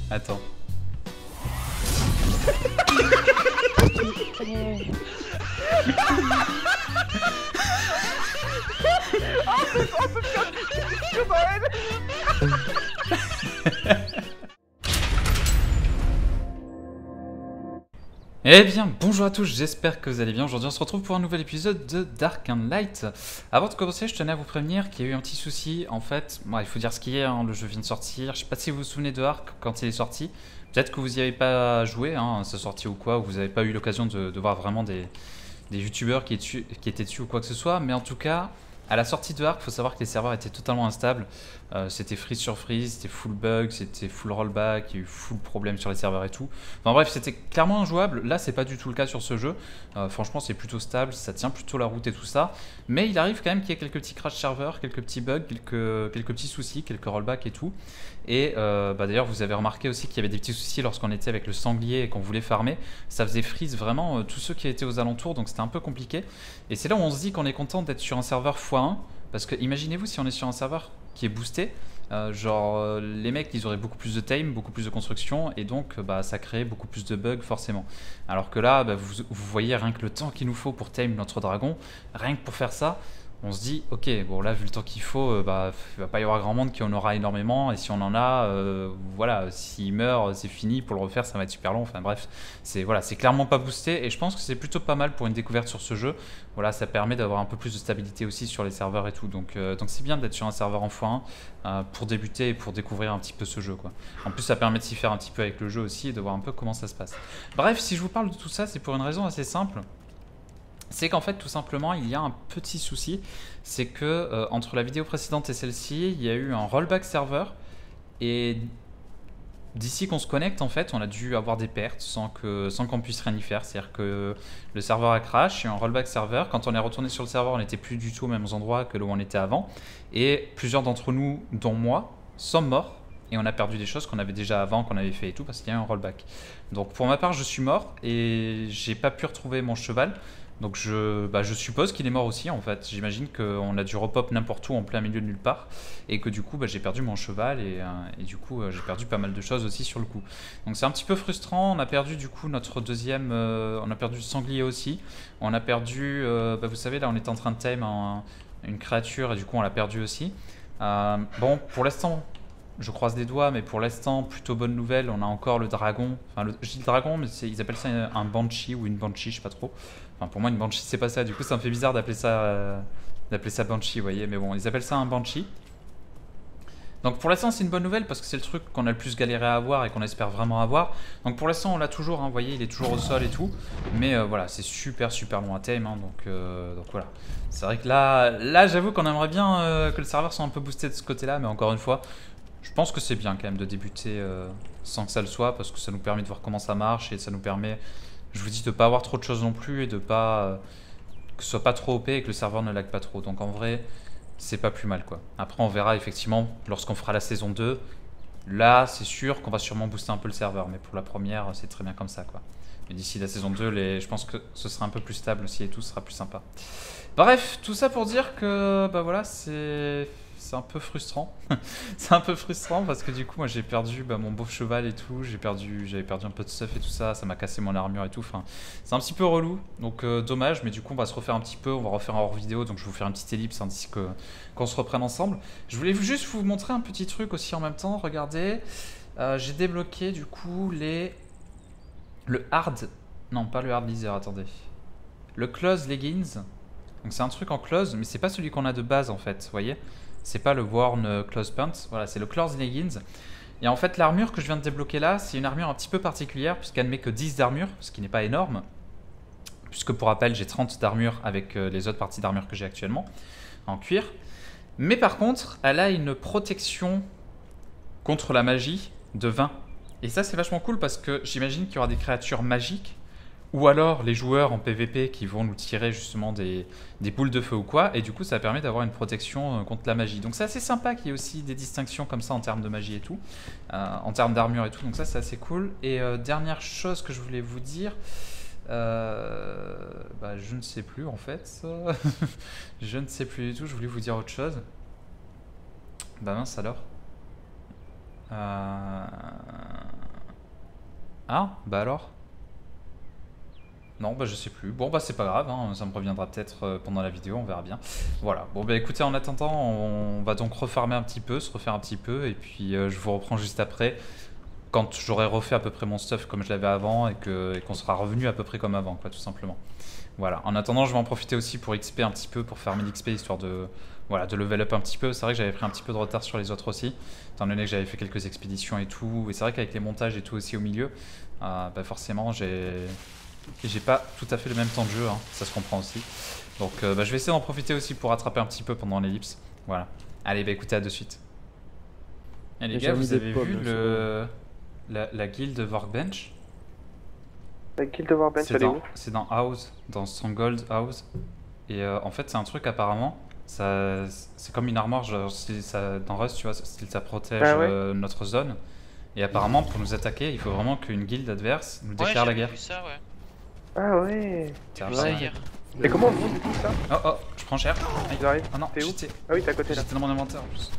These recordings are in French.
Attends. Eh bien, bonjour à tous, j'espère que vous allez bien. Aujourd'hui, on se retrouve pour un nouvel épisode de Dark and Light. Avant de commencer, je tenais à vous prévenir qu'il y a eu un petit souci. En fait, bon, il faut dire ce qu'il y a, hein, le jeu vient de sortir. Je sais pas si vous vous souvenez de Ark quand il est sorti. Peut-être que vous n'y avez pas joué, hein, sa sortie ou quoi, ou vous n'avez pas eu l'occasion de voir vraiment des youtubeurs qui étaient dessus ou quoi que ce soit. Mais en tout cas, à la sortie de Ark, il faut savoir que les serveurs étaient totalement instables. C'était freeze sur freeze, c'était full bug, c'était full rollback, il y a eu full problème sur les serveurs et tout. Enfin bref, c'était clairement injouable. Là, c'est pas du tout le cas sur ce jeu. Franchement, c'est plutôt stable, ça tient plutôt la route et tout ça. Mais il arrive quand même qu'il y ait quelques petits crash serveurs, quelques petits bugs, quelques petits soucis, quelques rollbacks et tout. Et d'ailleurs, vous avez remarqué aussi qu'il y avait des petits soucis lorsqu'on était avec le sanglier et qu'on voulait farmer. Ça faisait freeze vraiment tous ceux qui étaient aux alentours, donc c'était un peu compliqué. Et c'est là où on se dit qu'on est content d'être sur un serveur x1. Parce que imaginez-vous si on est sur un serveur qui est boosté, les mecs ils auraient beaucoup plus de time, beaucoup plus de construction et donc ça crée beaucoup plus de bugs forcément. Alors que là vous voyez rien que le temps qu'il nous faut pour tame notre dragon, rien que pour faire ça, on se dit ok bon là vu le temps qu'il faut, il va pas y avoir grand monde qui en aura énormément et si on en a, voilà, s'il meurt c'est fini, pour le refaire ça va être super long, enfin bref, c'est clairement pas boosté et je pense que c'est plutôt pas mal pour une découverte sur ce jeu. Voilà, ça permet d'avoir un peu plus de stabilité aussi sur les serveurs et tout, donc c'est bien d'être sur un serveur en x1 pour débuter et pour découvrir un petit peu ce jeu quoi. En plus ça permet de s'y faire un petit peu avec le jeu aussi et de voir un peu comment ça se passe. Bref, si je vous parle de tout ça, c'est pour une raison assez simple. C'est qu'en fait tout simplement il y a un petit souci, c'est que entre la vidéo précédente et celle-ci, il y a eu un rollback serveur et d'ici qu'on se connecte en fait on a dû avoir des pertes sans qu'on puisse rien y faire, c'est-à-dire que le serveur a crash et un rollback serveur, quand on est retourné sur le serveur on n'était plus du tout aux mêmes endroits que là où on était avant et plusieurs d'entre nous, dont moi, sommes morts et on a perdu des choses qu'on avait déjà avant, qu'on avait fait et tout parce qu'il y a eu un rollback. Donc pour ma part je suis mort et j'ai pas pu retrouver mon cheval. Donc je suppose qu'il est mort aussi en fait. J'imagine qu'on a dû repop n'importe où en plein milieu de nulle part et que du coup j'ai perdu mon cheval et du coup j'ai perdu pas mal de choses aussi sur le coup. Donc c'est un petit peu frustrant. On a perdu du coup notre deuxième, on a perdu le sanglier aussi. On a perdu, vous savez là on était en train de tame une créature et du coup on l'a perdu aussi. Bon pour l'instant je croise des doigts, mais pour l'instant, plutôt bonne nouvelle, on a encore le dragon. Enfin, je dis le dragon, mais ils appellent ça un banshee ou une banshee, je sais pas trop. Enfin, pour moi, une banshee, c'est pas ça. Du coup, ça me fait bizarre d'appeler ça banshee, vous voyez. Mais bon, ils appellent ça un banshee. Donc pour l'instant, c'est une bonne nouvelle parce que c'est le truc qu'on a le plus galéré à avoir et qu'on espère vraiment avoir. Donc pour l'instant, on l'a toujours, hein, vous voyez, il est toujours au sol et tout. Mais voilà, c'est super long à tame, hein, donc voilà. C'est vrai que là j'avoue qu'on aimerait bien que le serveur soit un peu boosté de ce côté-là, mais encore une fois, je pense que c'est bien quand même de débuter sans que ça le soit parce que ça nous permet de voir comment ça marche et ça nous permet, je vous dis, de pas avoir trop de choses non plus et de pas que ce soit pas trop OP et que le serveur ne lag pas trop. Donc en vrai, c'est pas plus mal quoi. Après on verra effectivement lorsqu'on fera la saison 2. Là c'est sûr qu'on va sûrement booster un peu le serveur, mais pour la première c'est très bien comme ça quoi. Mais d'ici la saison 2, je pense que ce sera un peu plus stable aussi et tout, ce sera plus sympa. Bref, tout ça pour dire que voilà, c'est un peu frustrant. C'est un peu frustrant parce que du coup moi j'ai perdu mon beau cheval et tout, j'avais perdu un peu de stuff et tout ça, ça m'a cassé mon armure et tout, enfin c'est un petit peu relou, donc dommage, mais du coup on va se refaire un petit peu, on va refaire un hors vidéo, donc je vais vous faire une petite ellipse ainsi qu'on se reprenne ensemble. Je voulais juste vous montrer un petit truc aussi en même temps, regardez, j'ai débloqué du coup le hard, non pas le hard laser, attendez, le close leggings. Donc c'est un truc en close, mais c'est pas celui qu'on a de base en fait, vous voyez. C'est pas le worn close pants, voilà, c'est le close leggings. Et en fait l'armure que je viens de débloquer là, c'est une armure un petit peu particulière puisqu'elle ne met que 10 d'armure, ce qui n'est pas énorme. Puisque pour rappel j'ai 30 d'armure avec les autres parties d'armure que j'ai actuellement, en cuir. Mais par contre, elle a une protection contre la magie de 20. Et ça c'est vachement cool parce que j'imagine qu'il y aura des créatures magiques ou alors les joueurs en PvP qui vont nous tirer justement des boules de feu ou quoi, et du coup ça permet d'avoir une protection contre la magie. Donc c'est assez sympa qu'il y ait aussi des distinctions comme ça en termes de magie et tout, en termes d'armure et tout, donc ça c'est assez cool. Et dernière chose que je voulais vous dire, je ne sais plus en fait, je ne sais plus du tout, je voulais vous dire autre chose. Bah mince alors. Ah, bah alors? Non, bah je sais plus. Bon, bah c'est pas grave, hein, ça me reviendra peut-être pendant la vidéo, on verra bien. Voilà, bon bah écoutez, en attendant, on va donc refarmer un petit peu, se refaire un petit peu, et puis je vous reprends juste après, quand j'aurai refait à peu près mon stuff comme je l'avais avant, et qu'on sera revenu à peu près comme avant, quoi, tout simplement. Voilà, en attendant, je vais en profiter aussi pour XP un petit peu, pour farmer l'XP, histoire de, voilà, de level up un petit peu. C'est vrai que j'avais pris un petit peu de retard sur les autres aussi, étant donné que j'avais fait quelques expéditions et tout, et c'est vrai qu'avec les montages et tout aussi au milieu, bah forcément, j'ai pas tout à fait le même temps de jeu, hein, ça se comprend aussi. Donc bah, je vais essayer d'en profiter aussi pour rattraper un petit peu pendant l'ellipse. Voilà. Allez, bah écoutez, à de suite. Et les gars, vous avez vu la guilde Workbench? La guild Warbench, elle est où? C'est dans House, dans Stronghold House. Et en fait, c'est un truc apparemment, c'est comme une armoire, genre, dans Rust, tu vois, ça protège notre zone. Et apparemment, pour nous attaquer, il faut vraiment qu'une guilde adverse nous déclare la guerre. Vu ça, ouais. Ah ouais. J'ai vu ça hier. Et comment on monte du coup ça? Oh oh, je prends cher. J'arrive. Oh non, T'es où? j'étais Ah oui, t'es à côté là. dans mon inventaire en plus.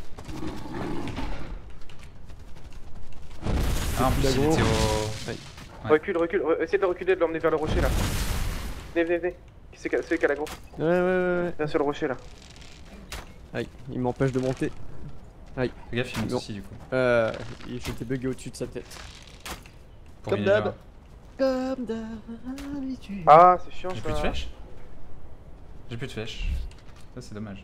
Ah, en plus, il était au... Ouais. Recule, recule, essaye de reculer, de l'emmener vers le rocher là. Venez, venez, venez. C'est celui qui a l'agro. Ouais. Viens sur le rocher là. Aïe, il m'empêche de monter. Aïe. Fais gaffe, il monte aussi du coup. J'étais bugué au-dessus de sa tête. Pour Comme d'hab. Comme d'habitude. Ah, c'est chiant ça. J'ai plus de flèches. J'ai plus de flèches. Ça, c'est dommage.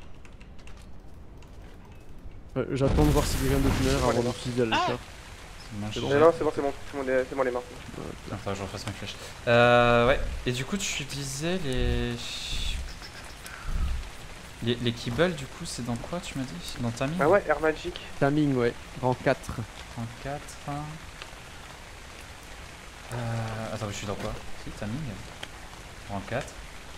J'attends de voir si quelqu'un d'autre meurt avant d'utiliser le faire. C'est bon. Non, c'est bon, les mains. Attends, je refasse mes flèches. Ouais, et du coup, tu disais les kibbles, du coup, c'est dans quoi tu m'as dit? Dans Taming? Ah ouais, Air Magic. Taming, ouais, rang 4. Rang 4. Attends, je suis dans quoi? Si, Taming. Rang 4.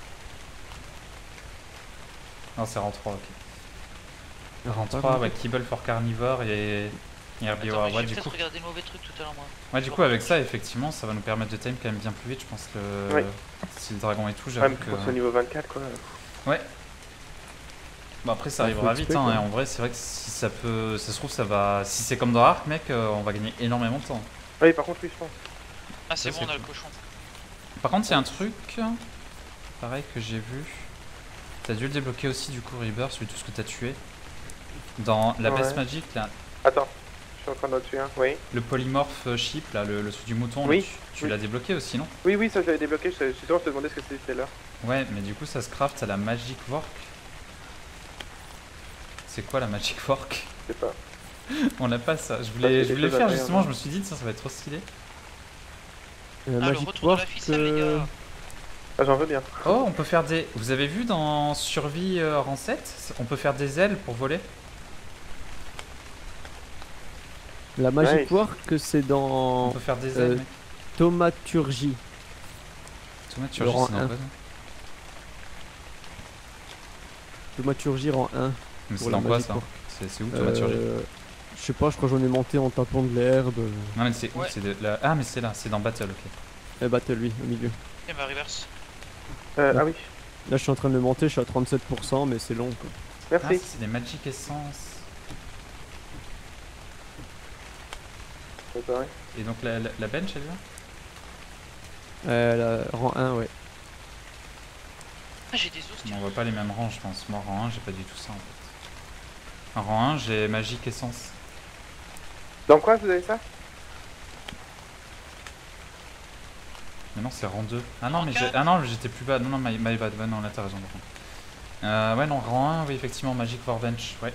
Non, c'est rang 3, ok. Rang 3, ouais, Kibble for Carnivore et Herbivore. Ouais, j'ai peut-être regardé le mauvais truc tout à l'heure, moi. Ouais, du coup, avec ça, effectivement, ça va nous permettre de time quand même bien plus vite. Je pense que si le dragon et tout, j'avoue que. Au niveau 24, quoi. Ouais. Bon, après, ça arrivera vite, hein. Et en vrai, c'est vrai que si ça peut. Ça se trouve, ça va. Si c'est comme dans Ark, mec, on va gagner énormément de temps. Oui, par contre, oui, je pense. Ah, c'est bon, on a le cochon. Par contre, il y a un truc. Pareil que j'ai vu. T'as dû le débloquer aussi, du coup, Rebirth, celui de tout ce que t'as tué. Dans la Best Magic, là. Attends, je suis en train de tuer un, oui. Le polymorph ship, là, le truc du mouton, oui. Là, tu l'as débloqué aussi, non? Oui, ça je l'avais débloqué, justement je te demandais ce que c'était là. Ouais, mais du coup ça se craft à la Magic Work. C'est quoi la Magic Work? Je sais pas. On n'a pas ça, je voulais le faire justement, je me suis dit ça va être trop stylé. Magic le retour Work, de la ficelle, les gars. Ah, j'en veux bien. Oh, on peut faire des... Vous avez vu dans Survie rang 7, on peut faire des ailes pour voler? La Magic Work, c'est dans... On peut faire des ailes, mec. Thaumaturgie. Thaumaturgie, c'est dans quoi? Thaumaturgie rang 1. Mais c'est dans quoi ça? C'est où Thaumaturgie? Je sais pas, je crois que j'en ai monté en tapant de l'herbe. Non mais c'est où? C'est de la... Ah mais c'est là, c'est dans Battle, ok. Battle, oui, au milieu. Et ma reverse. Ah oui. Là je suis en train de le monter, je suis à 37%, mais c'est long quoi. Merci. Ah, c'est des Magic Essence. Et donc la bench elle est là? Rang 1, ouais. Ah, j'ai des os. On voit pas les mêmes rangs, je pense. Moi, rang 1, j'ai pas du tout ça en fait. En rang 1, j'ai Magic Essence. Dans quoi vous avez ça? Mais non, c'est rang 2. Ah non, mais j'étais plus bas. Non, my bad. Ouais, non, là t'as raison. Ouais, non, rang 1, oui, effectivement, Magic Workbench. Ouais.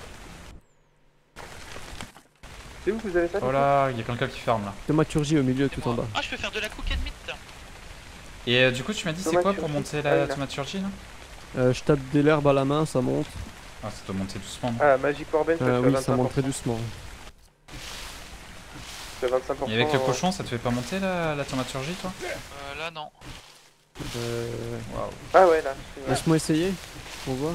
C'est où que vous avez ça? Oh là, il y a quelqu'un qui ferme là. Thaumaturgie au milieu, tout en bas. Ah, je peux faire de la cook and meat. Et du coup, tu m'as dit c'est quoi pour monter la thaumaturgie là? Je tape de l'herbe à la main, ça monte. Ah, ça doit monter doucement. Ah, Magic Workbench, oui, ça monte très doucement. C'est 25%. Et avec le cochon, ça te fait pas monter la thaumaturgie toi? Là, non. Waouh. Ah ouais, là. Laisse-moi essayer, on voit.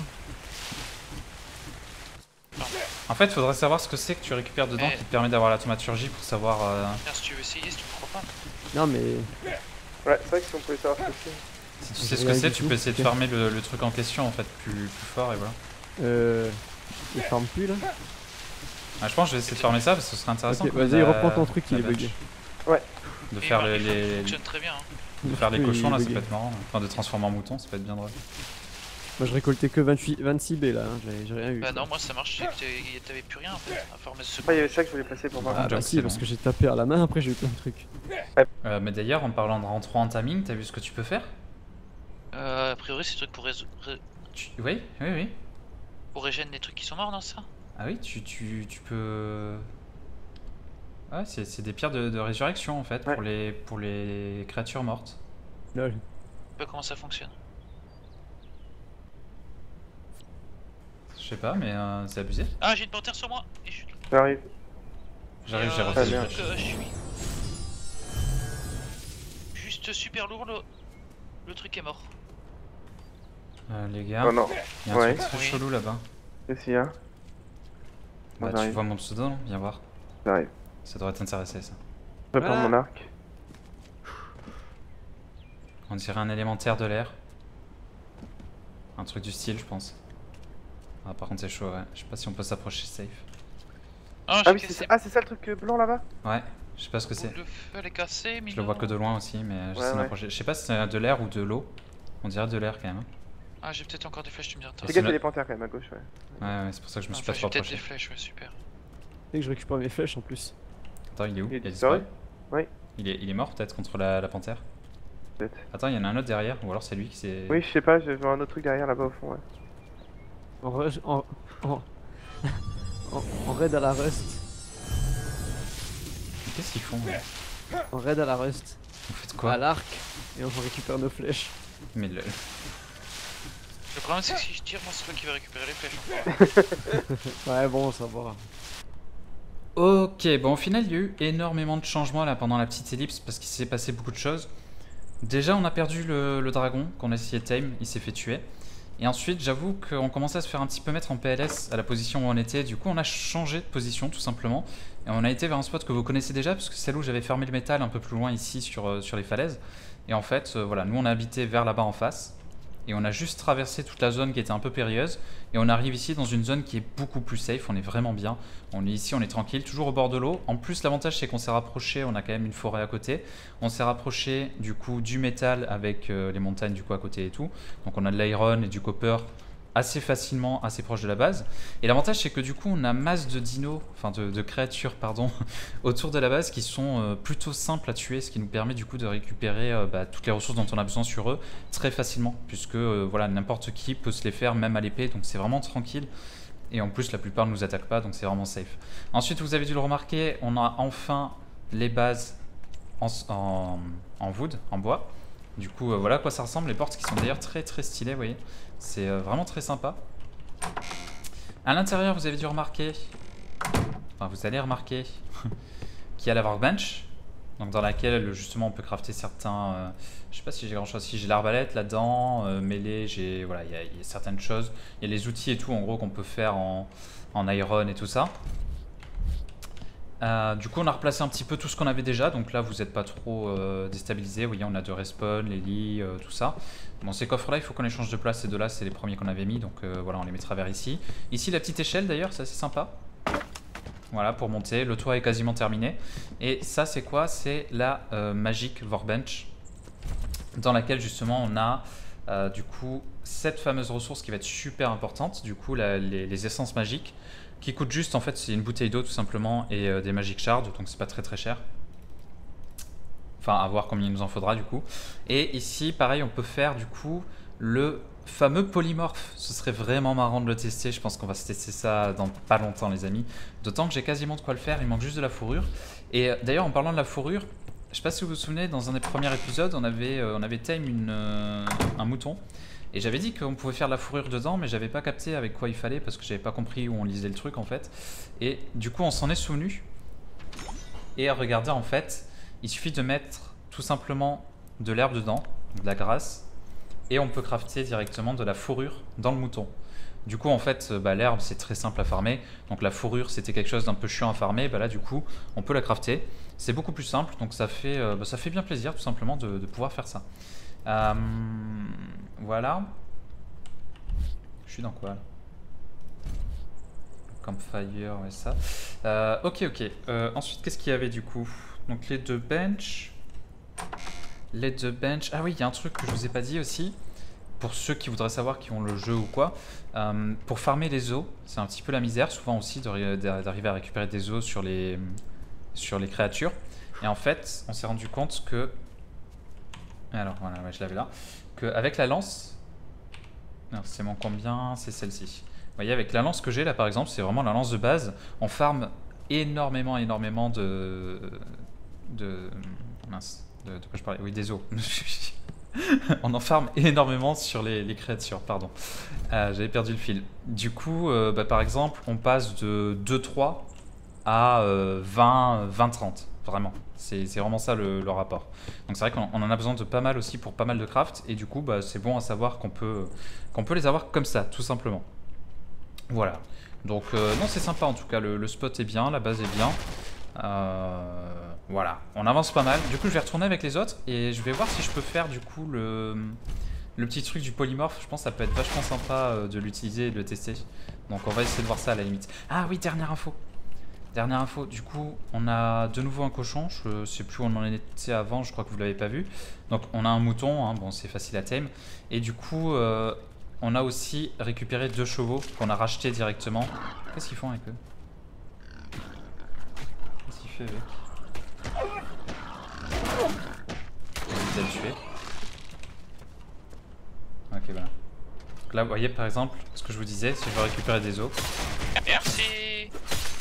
En fait, faudrait savoir ce que c'est que tu récupères dedans qui te permet d'avoir la thaumaturgie pour savoir. Si tu veux essayer, si tu me crois pas. Non, mais. Ouais, c'est vrai que si on pouvait savoir ce que c'est. Si tu sais ce que c'est, tu peux essayer de farmer le truc en question en fait plus fort et voilà. Il farme plus là? Ah, je pense que je vais essayer de farmer ça parce que ce serait intéressant. Ok, vas-y, reprends ton truc, il est bugué. Ouais. De Et faire Marley les fonctionne très bien. Hein. de faire les Oui, cochons là, ça bugué. peut être marrant. Enfin, de transformer en mouton, ça peut être bien drôle. Moi je récoltais que 26 B là, hein, j'ai rien eu. Bah quoi. non, moi ça marche, c'est que t'avais plus rien en fait, à former ce Ah, il y avait ça que je voulais passer pour voir. Ah bah j'avoue, si, c'est parce long. que j'ai tapé à la main, après j'ai eu plein de trucs. Mais d'ailleurs, en parlant de rentrer en timing, t'as vu ce que tu peux faire? A priori, c'est truc Oui, oui, oui. pour régénérer les trucs qui sont morts, non ça? Ah oui, tu peux. Ouais, c'est des pierres de résurrection en fait Ouais. pour les créatures mortes. Lol. Je sais pas comment ça fonctionne. Je sais pas, mais c'est abusé. Ah, j'ai une panthère sur moi! Et J'arrive. J'arrive, j'ai Ah, refait. merde. je suis juste super lourd, le truc est mort. Les gars, Oh non, il y a un ouais. truc très Oui. chelou là-bas. qu'est-ce qu'il y a? Bah, tu j'arrive. vois mon pseudo, non? Viens voir. J'arrive. Ça devrait t'intéresser ça. Je prends Voilà. mon arc. On dirait un élémentaire de l'air. Un truc du style, je pense. Ah, par contre, c'est chaud, ouais. Je sais pas si on peut s'approcher safe. Ah, Ah j'ai oui, c'est cassé. ça. Ah, c'est ça le truc blanc là-bas? Ouais, je sais pas ce que c'est. Le feu, elle est cassée, mais Je le vois que de loin aussi, mais j'essaie de ouais. m'approcher. Je sais pas si c'est de l'air ou de l'eau. On dirait de l'air quand même. Ah, j'ai peut-être encore des flèches, tu me diras. Ah, Fais c'est gaffe, il y là- a des panthères quand même à gauche, ouais. Ouais, c'est pour ça que je me suis pas J'ai trop peut-être des approché. flèches, ouais, super. Et que je récupère mes flèches en plus. Attends, il est où? Il est a disparu? disparu. Oui. Il est mort peut-être contre la panthère. Peut-être. Attends, il y en a un autre derrière, ou alors c'est lui qui s'est. Oui, je sais pas, je vois un autre truc derrière là-bas au fond, ouais. En, en raid à la rust. Mais qu'est-ce qu'ils font là En raid à la rust. Vous faites À quoi? l'arc. Et on récupère nos flèches. Mais Le problème, c'est que si je tire, moi, c'est toi qui vas récupérer les flèches encore. Ouais bon ça va. Ok, bon au final il y a eu énormément de changements là pendant la petite ellipse parce qu'il s'est passé beaucoup de choses. Déjà on a perdu le dragon qu'on a essayé de tame, il s'est fait tuer. Et ensuite j'avoue qu'on commençait à se faire un petit peu mettre en PLS à la position où on était, du coup on a changé de position tout simplement. Et on a été vers un spot que vous connaissez déjà parce que c'est celle où j'avais fermé le métal un peu plus loin ici sur les falaises. Et en fait voilà, nous on a habité vers là-bas en face. Et on a juste traversé toute la zone qui était un peu périlleuse. Et on arrive ici dans une zone qui est beaucoup plus safe, on est vraiment bien. On est ici, on est tranquille, toujours au bord de l'eau. En plus l'avantage c'est qu'on s'est rapproché, on a quand même une forêt à côté. On s'est rapproché du coup du métal avec les montagnes du coup à côté et tout. Donc on a de l'iron et du copper assez facilement, assez proche de la base. Et l'avantage c'est que du coup on a masse de dinos, enfin de créatures pardon, autour de la base qui sont plutôt simples à tuer, ce qui nous permet du coup de récupérer toutes les ressources dont on a besoin sur eux très facilement, puisque voilà, n'importe qui peut se les faire même à l'épée, donc c'est vraiment tranquille. Et en plus la plupart ne nous attaquent pas, donc c'est vraiment safe. Ensuite vous avez dû le remarquer, on a enfin les bases en wood, en bois. Du coup voilà à quoi ça ressemble, les portes qui sont d'ailleurs très très stylées, vous voyez. C'est vraiment très sympa. À l'intérieur, vous avez dû remarquer, enfin vous allez remarquer qu'il y a la workbench, donc dans laquelle justement on peut crafter certains. Je sais pas si j'ai grand chose. Si j'ai l'arbalète là-dedans, mêlée, j'ai voilà, il y a certaines choses. Il y a les outils et tout en gros qu'on peut faire en iron et tout ça. Du coup on a replacé un petit peu tout ce qu'on avait déjà, donc là vous n'êtes pas trop déstabilisé. Vous voyez on a de respawn, les lits, tout ça. Bon ces coffres là il faut qu'on les change de place, ces deux là c'est les premiers qu'on avait mis, donc voilà on les mettra vers ici. Ici la petite échelle d'ailleurs c'est assez sympa. Voilà pour monter, le toit est quasiment terminé. Et ça c'est quoi? C'est la Magic Workbench, dans laquelle justement on a du coup cette fameuse ressource qui va être super importante, du coup les essences magiques, qui coûtent juste en fait c'est une bouteille d'eau tout simplement et des magic shards, donc c'est pas très très cher. Enfin à voir combien il nous en faudra du coup. Et ici pareil on peut faire du coup le fameux polymorphe, ce serait vraiment marrant de le tester, je pense qu'on va se tester ça dans pas longtemps les amis. D'autant que j'ai quasiment de quoi le faire, il manque juste de la fourrure. Et d'ailleurs en parlant de la fourrure, je sais pas si vous vous souvenez, dans un des premiers épisodes on avait tame un mouton. Et j'avais dit qu'on pouvait faire de la fourrure dedans, mais j'avais pas capté avec quoi il fallait parce que j'avais pas compris où on lisait le truc en fait. Et du coup on s'en est souvenu. Et regardez en fait, il suffit de mettre tout simplement de l'herbe dedans, de la grasse, et on peut crafter directement de la fourrure dans le mouton. Du coup en fait l'herbe c'est très simple à farmer, donc la fourrure c'était quelque chose d'un peu chiant à farmer, là du coup on peut la crafter. C'est beaucoup plus simple, donc ça fait bien plaisir tout simplement de pouvoir faire ça. Voilà. Je suis dans quoi là? Campfire, ouais ça. Ok. Ensuite qu'est-ce qu'il y avait du coup? Donc les deux benches. Let the bench. Ah oui, il y a un truc que je vous ai pas dit aussi. Pour ceux qui voudraient savoir qui ont le jeu ou quoi, pour farmer les os, c'est un petit peu la misère souvent aussi d'arriver à récupérer des os sur les créatures. Et en fait, on s'est rendu compte que... Alors voilà, ouais, je l'avais là. Qu'avec la lance... Non, c'est mon combien? C'est celle-ci. Vous voyez, avec la lance que j'ai là par exemple, c'est vraiment la lance de base. On farme énormément mince, de quoi je parlais? Oui, des os. On en farme énormément sur les créatures, pardon. J'avais perdu le fil. Du coup, par exemple, on passe de 2-3 à 20-30. Vraiment. C'est vraiment ça le rapport. Donc c'est vrai qu'on en a besoin de pas mal aussi pour pas mal de craft. Et du coup, c'est bon à savoir qu'on peut les avoir comme ça, tout simplement. Voilà. Donc non, c'est sympa en tout cas. Le spot est bien, la base est bien. Voilà, on avance pas mal. Du coup, je vais retourner avec les autres et je vais voir si je peux faire du coup le petit truc du polymorphe. Je pense que ça peut être vachement sympa de l'utiliser et de le tester. Donc on va essayer de voir ça à la limite. Ah oui, dernière info. Dernière info, du coup, on a de nouveau un cochon. Je sais plus où on en était avant, je crois que vous l'avez pas vu. Donc on a un mouton, hein, bon c'est facile à tame. Et du coup, on a aussi récupéré 2 chevaux qu'on a rachetés directement. Qu'est-ce qu'ils font avec eux? Qu'est-ce qu'il fait avec? Il a tué. Ok, voilà. Donc là, vous voyez par exemple ce que je vous disais, si je veux récupérer des os. Merci.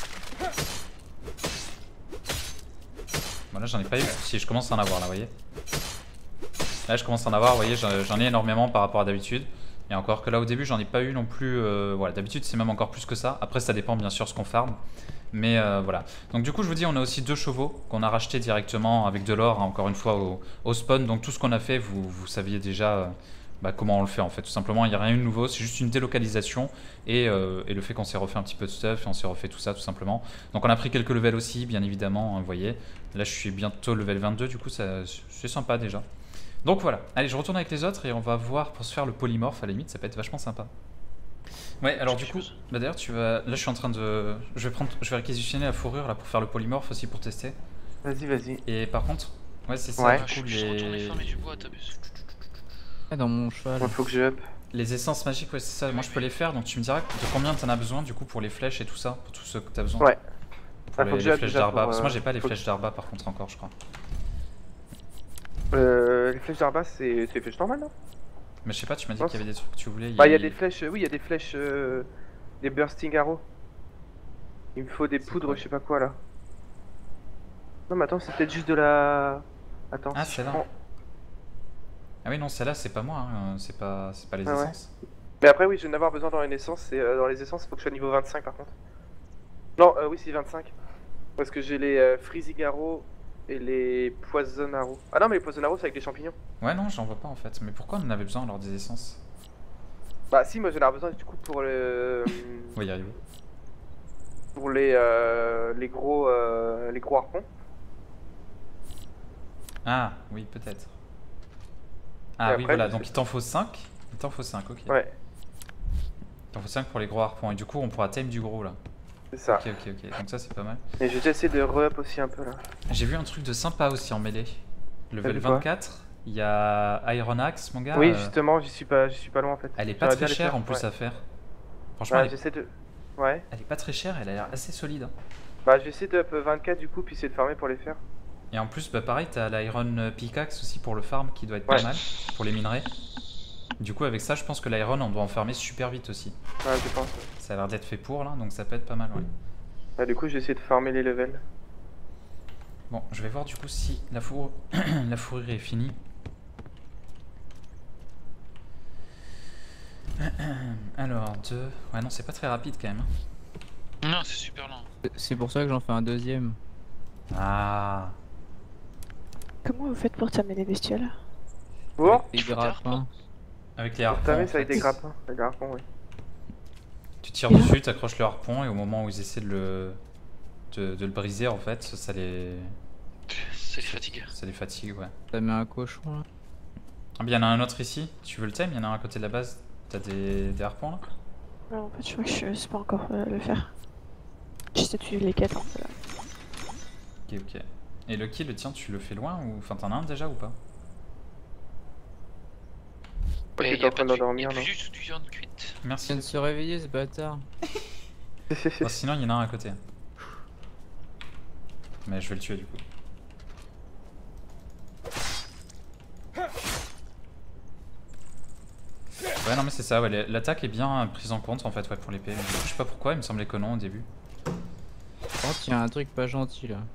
Bon, là, j'en ai pas eu. Si, je commence à en avoir là, vous voyez. Là, je commence à en avoir, vous voyez, j'en ai énormément par rapport à d'habitude. Et encore que là, au début, j'en ai pas eu non plus. Voilà, d'habitude, c'est même encore plus que ça. Après, ça dépend bien sûr ce qu'on farm. Mais voilà. Donc du coup, je vous dis, on a aussi 2 chevaux qu'on a rachetés directement avec de l'or, hein, encore une fois, au spawn. Donc tout ce qu'on a fait, vous saviez déjà comment on le fait en fait. Tout simplement, il n'y a rien de nouveau, c'est juste une délocalisation et le fait qu'on s'est refait un petit peu de stuff et on s'est refait tout ça tout simplement. Donc on a pris quelques levels aussi, bien évidemment, hein, vous voyez. Là, je suis bientôt level 22, du coup, c'est sympa déjà. Donc voilà. Allez, je retourne avec les autres et on va voir pour se faire le polymorphe, à la limite, ça peut être vachement sympa. Ouais, alors du coup, d'ailleurs, là je suis en train de... Je vais réquisitionner la fourrure là pour faire le polymorphe aussi pour tester. Vas-y. Et par contre, ouais, c'est ça, Ouais. du coup, Je suis retourné farmer du bois, t'as vu. Dans mon cheval. Il faut que je up. les essences magiques, ouais, c'est ça, moi je peux les faire, donc tu me diras de combien t'en as besoin du coup pour les flèches et tout ça, pour tout ce que t'as besoin. Ouais. Pour faut que les j'aille flèches déjà d'Arba, pour, parce que moi j'ai pas les faut flèches d'Arba par contre encore, je crois. Les flèches d'Arba, c'est des flèches normales, non? Mais je sais pas, tu m'as dit Non, qu'il y avait des trucs que tu voulais. Bah, il y a des flèches, oui, il y a des flèches, des bursting arrows. Il me faut des poudres, quoi je sais pas quoi là. Non, mais attends, c'est peut-être juste de la. Attends, Ah, si c'est je là. prends- Ah oui, non, celle-là c'est pas moi, hein, c'est pas les Ah ouais. essences. Mais après, oui, je vais en avoir besoin dans les essences, et dans les essences, il faut que je sois niveau 25 par contre. Non, oui, c'est 25. Parce que j'ai les freezing arrows et les poison arrows. Ah non, mais les poison arrows, c'est avec les champignons. Ouais, non, j'en vois pas en fait. Mais pourquoi on en avait besoin alors des essences? Bah, si, moi j'en ai besoin du coup pour le. On va y arriver. Pour les gros harpons. Ah, oui, peut-être. Et Ah oui, après, voilà, je donc sais il t'en faut 5. Il t'en faut 5, ok. Ouais, Il t'en faut 5 pour les gros harpons. Et du coup, on pourra tame du gros là. c'est ça. Ok. Donc ça, c'est pas mal. Et je vais déjà essayer de re-up aussi un peu là. J'ai vu un truc de sympa aussi en mêlée. Level vu quoi 24, il y a Iron Axe, mon gars. Oui, justement, j'y suis pas loin en fait. Elle est pas J'aurais très bien les chère faire, en plus ouais. à faire. Franchement, Bah, j'essaie de. Ouais. elle est pas très chère, elle a l'air assez solide. Hein. Bah, je vais essayer de up 24 du coup, puis essayer de farmer pour les faire. Et en plus, pareil, t'as l'Iron Pickaxe aussi pour le farm qui doit être Ouais. pas mal, pour les minerais. Du coup, avec ça, je pense que l'Iron, on doit en farmer super vite aussi. Ouais, je pense. Ça a l'air d'être fait pour là, donc ça peut être pas mal, ouais. Bah, du coup, je vais essayer de farmer les levels. Bon, je vais voir du coup si la fourrure est finie. Alors, 2. Ouais, non, c'est pas très rapide quand même. Hein. Non, c'est super lent. C'est pour ça que j'en fais un deuxième. Ah. Comment vous faites pour tamer les bestioles? Bon, Et des rapins. Avec les harpons. tamer en ça avec fait. des grappins. Avec des harpons, oui. Tu tires dessus, t'accroches le harpon, et au moment où ils essaient de le briser, en fait, ça les fatigue. ça les fatigue, ouais. T'as mis un cochon là. Ah, bien, il y en a un autre ici. Tu veux le thème? Il y en a un à côté de la base. T'as des harpons là? Non, en fait, je crois que je sais pas encore le faire. J'essaie de suivre les quêtes en fait là. Ok. Et Lucky, le tien, tu le fais loin ou... Enfin, t'en as un déjà ou pas? Ok, Et t'es en train d'endormir, non? juste du viande cuite. Il Merci. vient de se réveiller ce bâtard. Bon, sinon, il y en a un à côté. Mais je vais le tuer du coup. Ouais, non, mais c'est ça, ouais, l'attaque est bien prise en compte en fait, ouais, pour l'épée. Du coup, je sais pas pourquoi, il me semblait que non au début. Oh, il y a un truc pas gentil là.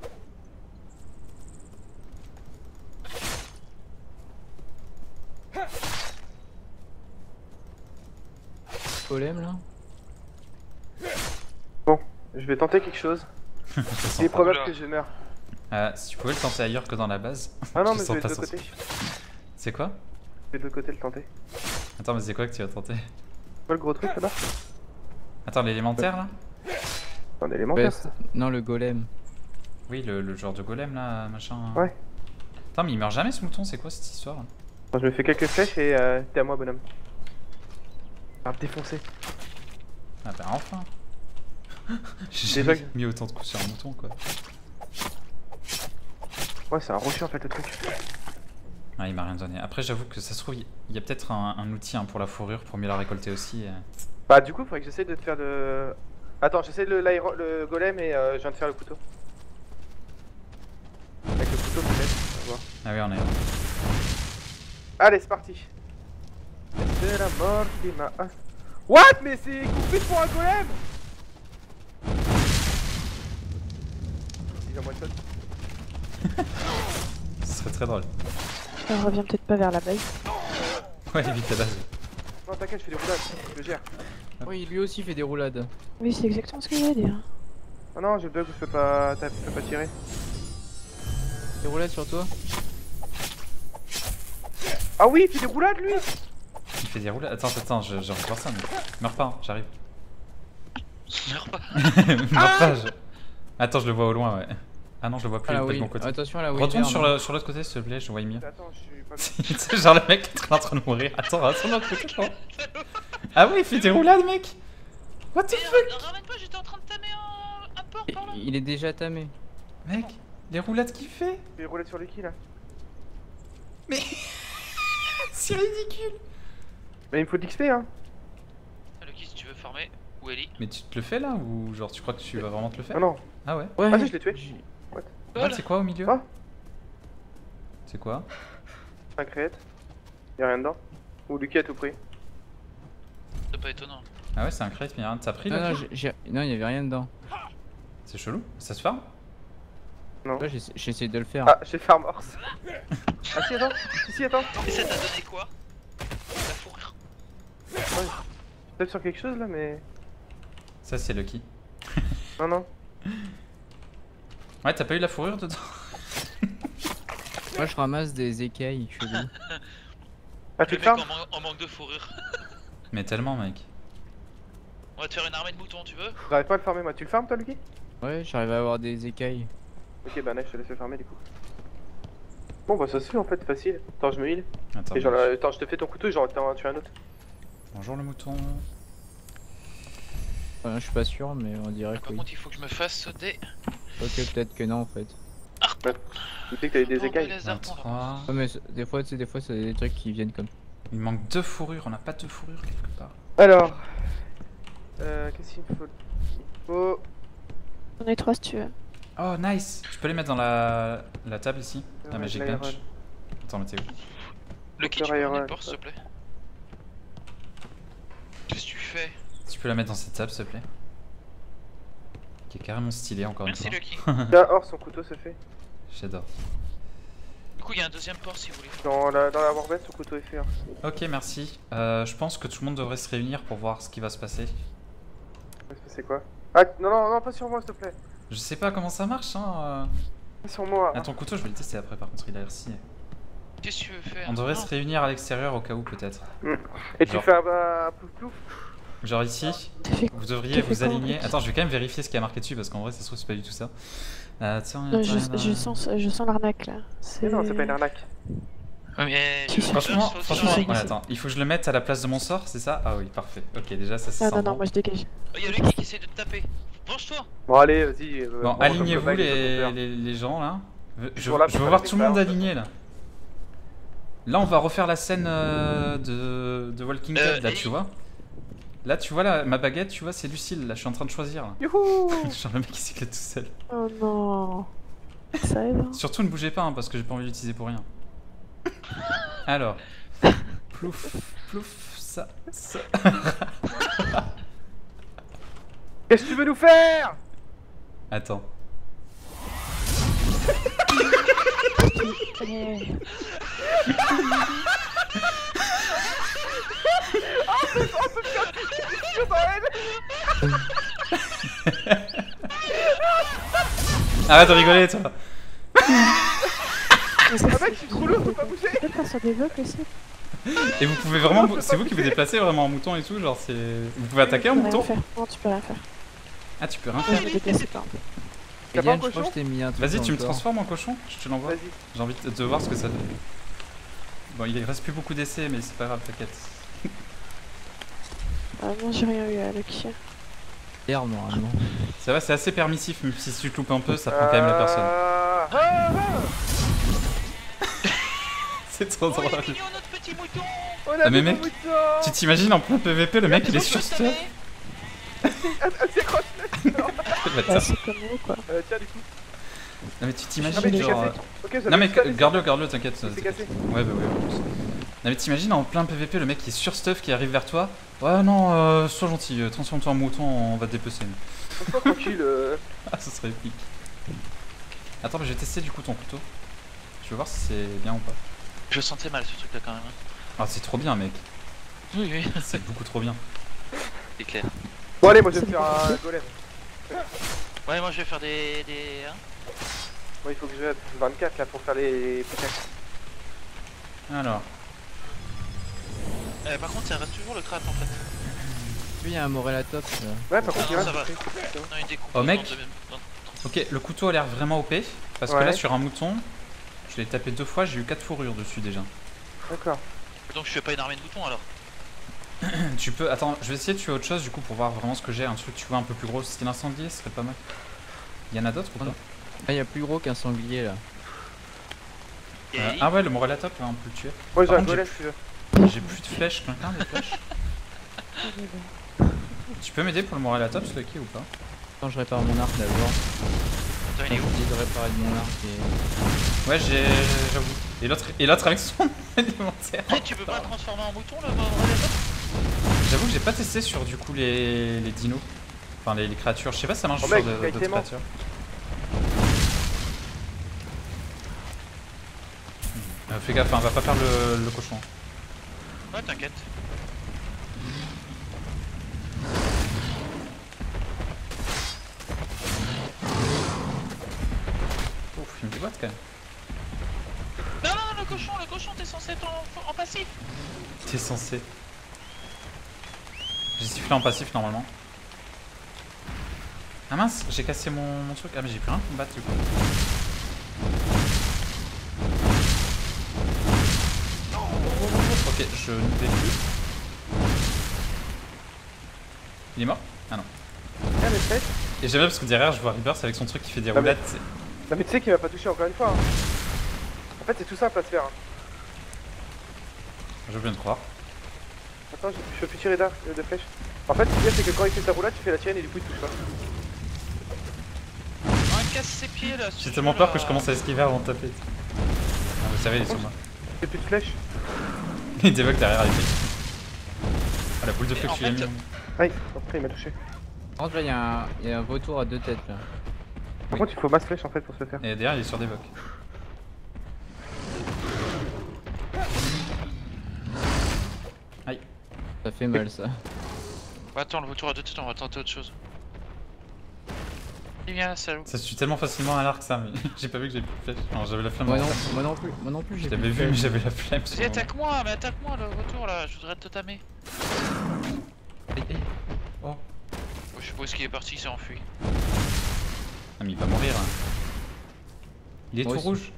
Golem là. Bon, je vais tenter quelque chose. Je sens Il est pas. probable Oula. que je meure. Si tu pouvais le tenter ailleurs que dans la base. Ah non, Je mais je sens vais de pas l'autre ça. côté. C'est quoi? Je vais de l'autre côté le tenter. Attends, mais c'est quoi que tu vas tenter? Quoi le gros truc là-bas? Attends, l'élémentaire là? C'est un élémentaire Ouais, ça. non, le golem. Oui, le genre de golem là, machin. Ouais. Attends, mais il meurt jamais ce mouton, c'est quoi cette histoire là? Bon, je me fais quelques flèches et t'es à moi, bonhomme. Ah, défoncer. Ah bah enfin! J'ai Déjà jamais mis autant de coups sur un mouton quoi. Ouais, c'est un rocher en fait le truc. Ah, il m'a rien donné. Après, j'avoue que ça se trouve, il y a peut-être un outil pour la fourrure pour mieux la récolter aussi. Bah, du coup, faudrait que j'essaie de te faire le. Attends, j'essaie le golem et je viens de faire le couteau. Avec le couteau, peut-être. On va voir. Ah oui, on est. Allez, c'est parti. C'est la mort qui m'a. What? Mais c'est coupé pour un golem! Il a moins de shot. Ce serait très drôle. On revient peut-être pas vers la base. Ouais, évite la base. Non, t'inquiète, je fais des roulades, je le gère. Oui, lui aussi fait des roulades. Oui, c'est exactement ce que je voulais dire. Oh non, j'ai le bug où je peux pas tirer. Des roulades sur toi? Ah oui, il fait des roulades lui! Il fait des roulades. Attends, je revois ça, mais. Meurs pas, hein, j'arrive. Meurs pas. Meurs pas, Attends, je le vois au loin, ouais. Ah non, je le vois plus, Ah il est là, pas de oui. mon côté. Attention à la Retourne wyvern. sur l'autre côté, s'il te plaît, je vois mieux. Attends, je suis pas Tu sais, genre le mec est en train de mourir. Attends, reste sur l'autre côté, je crois. Ah oui, il fait des roulades, mec! What the fuck? Ramène pas, j'étais en train de tamer un porc par là. Il est déjà tamé. Mec, les roulades qu'il fait! des roulades sur Lucky là. C'est ridicule! Mais il me faut de l'XP hein. Lucky, si tu veux farmer, où Ellie? Mais tu te le fais là ou genre tu crois que tu vas vraiment te le faire? Ah non. Ah ouais? Ouais. Ah si, je l'ai tué. Ouais, c'est quoi au milieu? Ah. C'est quoi? Un créate. Y'a rien dedans. Ou Lucky à tout prix. C'est pas étonnant. Ah ouais, c'est un crate, mais rien. T'as pris Non, là? non, non, il y avait rien dedans. C'est chelou. Ça se farme? Non. Là, j'ai essayé de le faire. Ah, j'ai fait un morse. Ah si, attends. Si, attends. Et ça t'a donné quoi? La fourrure. Peut-être sur quelque chose là, mais. Ça, c'est Lucky. Non, non. Ouais, t'as pas eu la fourrure dedans? Moi, je ramasse des écailles chelou. Ah, tu Le le mec fermes? en manque de fourrure. Mais tellement, mec. On va te faire une armée de moutons, tu veux? J'arrive pas à le farmer moi. Tu le farmes toi, Lucky? Ouais, j'arrive à avoir des écailles. Ok, bah, nice, je te laisse le farmer du coup. Bon, bah, ça se fait en fait, facile. Attends, je me heal. Attends, Et genre, attends, je te fais ton couteau et genre, t'en tues un autre. bonjour le mouton. Enfin, je suis pas sûr, mais on dirait que Par oui. contre, il faut que je me fasse des. Ok, peut-être que non en fait. Tu sais que t'avais des Bon, écailles. les arbres, 23. Ouais, mais des fois, tu sais, des fois, c'est des trucs qui viennent comme. Il manque 2 fourrures, on n'a pas de fourrure quelque part. Alors. Qu'est-ce qu'il me faut? Il faut. J'en ai 3 si tu veux. Oh, nice! Tu peux les mettre dans la table ici? La Ouais, Magic l'iron. Bench. Attends, mais t'es où? Lucky, Docteur tu peux Iron, prendre le porc, ça. s'il te plaît? Qu'est-ce que tu fais? Tu peux la mettre dans cette table, s'il te plaît? Qui est carrément stylée, encore Merci, une Lucky. Tiens, or, son couteau se fait. fois. J'adore. Du coup, il y a un deuxième porc si vous voulez. Dans la warband, son couteau est fait. Hein. Ok, merci. Je pense que tout le monde devrait se réunir pour voir ce qui va se passer. C'est quoi? Ah, non, non, non, pas sur moi, s'il te plaît. Je sais pas comment ça marche, hein. Pas sur moi. Ah, ton couteau, je vais le tester après, par contre, il a l'air si. Qu'est-ce que tu veux faire? On devrait Non. se réunir à l'extérieur au cas où, peut-être. Et tu genre. fais un plouf plouf. Genre ici, T'as fait vous devriez T'as fait vous quoi, en aligner. fait Attends, je vais quand même vérifier ce qui a marqué dessus parce qu'en vrai, ça se trouve, c'est pas du tout ça. Tiens, Non, je sens l'arnaque là. Mais non, c'est pas une arnaque. Ouais, mais. Tu sais. Franchement, je- franchement, je- ouais, attends, il faut que je le mette à la place de mon sort, c'est ça? Ah oui, parfait. Ok, déjà, ça c'est Ah non, sympa. non, moi je dégage. Oh, y'a Lucky qui essaie de te taper. Venge-toi! Bon, allez, vas-y. Bon, on alignez-vous peut pas, il est les gens là. Je veux voir tout le monde aligné là. Là, on va refaire la scène de Walking Dead, là, tu vois. Là, tu vois, là, ma baguette, tu vois, c'est Lucille, là, je suis en train de choisir. Là. Youhou. Genre le mec qui s'éclate tout seul. Oh non. Ça aide. Hein. Surtout, ne bougez pas, hein, parce que j'ai pas envie d'utiliser pour rien. Alors. Plouf, plouf, ça. Qu'est-ce que tu veux nous faire? Attends. Eh, Arrête de rigoler, toi. mais ça, Ah mec, je suis trop lourd, je peux pas bouger. Tu peux faire sur des blocs aussi. Et vous pouvez vraiment. C'est vous qui vous déplacez vraiment en mouton et tout, genre c'est. Vous pouvez attaquer en Tu peux rien mouton? faire. Non, tu peux rien faire. Ah, tu peux rien Moi, faire. je me déplace pas. Y'a pas un Eliane, je crois cochon? que je t'ai mis un truc. Vas-y, dans tu le me corps. transformes en cochon? Je te l'envoie. Vas-y. J'ai envie de voir ce que ça fait. Bon, il reste plus beaucoup d'essais, mais c'est pas grave, t'inquiète. Ah non, j'ai rien eu à Lucky. Herbe, normalement. Ça va, c'est assez permissif, même si tu te loupes un peu, ça prend quand même la personne. C'est trop Oh, il drôle. est mignon notre petit mouton. On a Ah, mais vu mec, mon mouton. Tu t'imagines en plein PVP, le mec il est sur stuff. C'est quoi? Ah, c'est comme vous quoi. Tiens, du coup. Non, mais tu Ah, mais t'imagines c'est genre. cassé. Ok, ça Non, mais fait ça, garde-le, t'inquiète. c'est cassé. Ouais, bah ouais, en plus. Non, mais t'imagines en plein PVP, le mec qui est sur stuff qui arrive vers toi. Ouais, non, sois gentil, transforme-toi en mouton, on va te dépecer. Franchement, tranquille. Ah, ce serait épique. Attends, mais je vais tester du coup ton couteau. Je veux voir si c'est bien ou pas. Je sentais mal ce truc là quand même. Hein. Ah, c'est trop bien, mec. Oui, oui, C'est beaucoup trop bien. c'est clair. Bon, allez, moi je vais me faire un golem. Ouais, moi je vais faire des. Hein. Moi, il faut que je aide 24 là pour faire les putains. Alors, Par contre, ça reste toujours le crâne en fait. Oui, il y a un Morelatops là. Ouais, par contre, Ah, il reste ça va. des trucs. Non, il découpe. Oh, mec. dans- ok, le couteau a l'air vraiment OP. Parce que Ouais. là, sur un mouton, je l'ai tapé 2 fois, j'ai eu 4 fourrures dessus déjà. D'accord. Donc je fais pas une armée de boutons alors. Tu peux. Attends, je vais essayer de tuer autre chose du coup pour voir vraiment ce que j'ai. Un truc, tu vois, un peu plus gros. Style incendié, ce serait pas mal. Il y en a d'autres ou pas? Ah, il y a plus gros qu'un sanglier là. Et Ah ouais, le Morellatop, on peut le tuer. Moi, j'ai Par un contre, golem si tu veux. J'ai plus de flèches, quelqu'un des flèches? Tu peux m'aider pour le Morellatop, Lucky ou pas? Quand je répare mon arc d'abord. Attends, il est J'ai où? oublié de réparer mon arc et. Ouais, j'avoue. Et l'autre avec son alimentaire. Eh, tu peux pas le transformer en mouton là, Morellatop? J'avoue que j'ai pas testé sur du coup les dinos. Enfin les créatures. Je sais pas si ça marche Oh, sur mec, d'autres quasiment. créatures. Fais gaffe, hein, va pas faire le cochon. Ouais, t'inquiète. Ouf, il me déboîte quand même. Non, non, le cochon, t'es censé être en passif. T'es censé. J'ai sifflé en passif normalement. Ah mince, j'ai cassé mon truc. Ah mais j'ai plus rien pour me battre du coup. Ok, je ne vais plus. Il est mort? Ah non. Ah, mais peut-être. Et j'aime bien parce que derrière je vois Rebirth avec son truc qui fait des Ah, mais- roulettes. Non, mais tu sais qu'il m'a pas touché encore une fois. Hein. En fait, c'est tout simple à se faire. Hein. Je veux bien te croire. Attends, je peux plus tirer de flèches. En fait, ce qu'il y a, c'est que quand il fait sa roulade, tu fais la tienne et du coup, il touche pas. Oh, il casse ses pieds là. J'ai tellement peur que je commence à esquiver avant de taper. Ah, vous savez, il est sur moi. J'ai plus de flèches. Il débug derrière avec lui. Ah, la boule de feu en que tu l'as fait, mis. Aïe, après, il m'a touché. Par contre, là, il y a un vautour à 2 têtes là. Par contre, il faut masse flèche en fait pour se le faire. Et derrière, il est sur des bocs. Aïe. Ça fait mal ça. Attends, le vautour à 2 têtes, on va tenter autre chose. Il vient, salaud. Ça se tue tellement facilement à l'arc ça, mais j'ai pas vu que j'ai plus de flèches. Non, j'avais la flamme. Moi dans non, la tête. moi non plus, Je j'ai t'avais plus de vu, mais flèches. j'avais la flemme. Vas-y, attaque-moi, mais attaque-moi le vautour là, je voudrais te tamer. Aïe, aïe. Oh. Oh, je suppose qu'il est parti, il s'est enfui. Ah, mais il va mourir. Hein. Il est Moi tout aussi. rouge.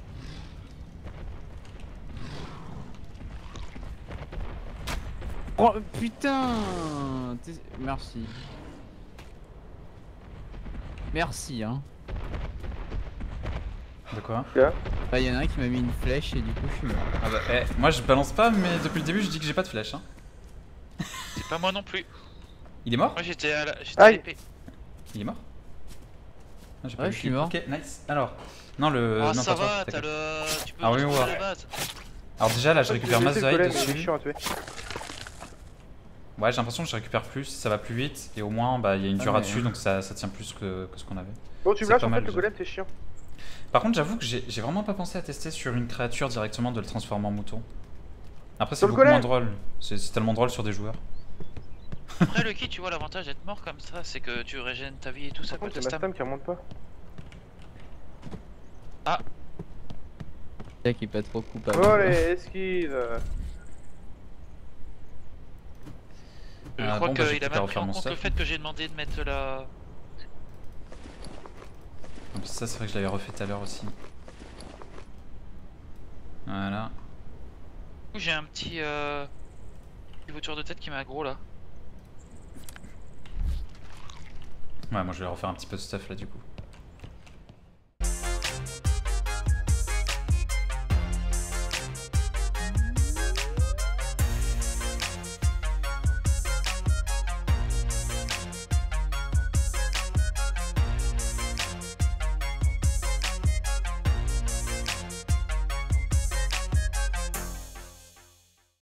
Oh putain. Merci. Merci hein. De quoi? Bah, y'en a un qui m'a mis une flèche et du coup, je suis mort. Ah bah, moi je balance pas, mais depuis le début je dis que j'ai pas de flèche. Hein. C'est pas moi non plus. Il est mort? Moi j'étais à Aïe. l'épée. Il est mort? Ah, j'ai pas Ouais, vu je suis qui- mort. Ok, nice. Alors, non, le. Ah non, ça pas toi, va, t'as t'inquiète. le... Tu peux Ah oui, retrouver ouais. la base. Alors, déjà là, je récupère masse de le hide golem, il est dessus. chiant à tuer. Ouais, j'ai l'impression que je récupère plus, ça va plus vite, et au moins, bah, il y a une dura mais- dessus, donc ça tient plus que ce qu'on avait. Bon, tu me C'est lâches pas en mal, fait, le déjà. golem, c'est chiant. Par contre, j'avoue que j'ai vraiment pas pensé à tester sur une créature directement de le transformer en mouton. Après, c'est Sur le beaucoup moins golem. drôle. C'est tellement drôle sur des joueurs. Après le kit, tu vois l'avantage d'être mort comme ça, c'est que tu régènes ta vie et tout ça Par pour contre, ta j'ai ma stam. stam qui remonte pas. Jack est pas trop coupable. Oh, allez, esquive. Je Ah, crois bon, bah, je vais qu'il a peut-être mal refaire pris en mon compte le stuff. fait que j'ai demandé de mettre la... En plus, ça, c'est vrai que je l'avais refait tout à l'heure aussi. Voilà. Du coup j'ai un petit vautour de tête qui m'a aggro là. Ouais, moi je vais refaire un petit peu de stuff là du coup.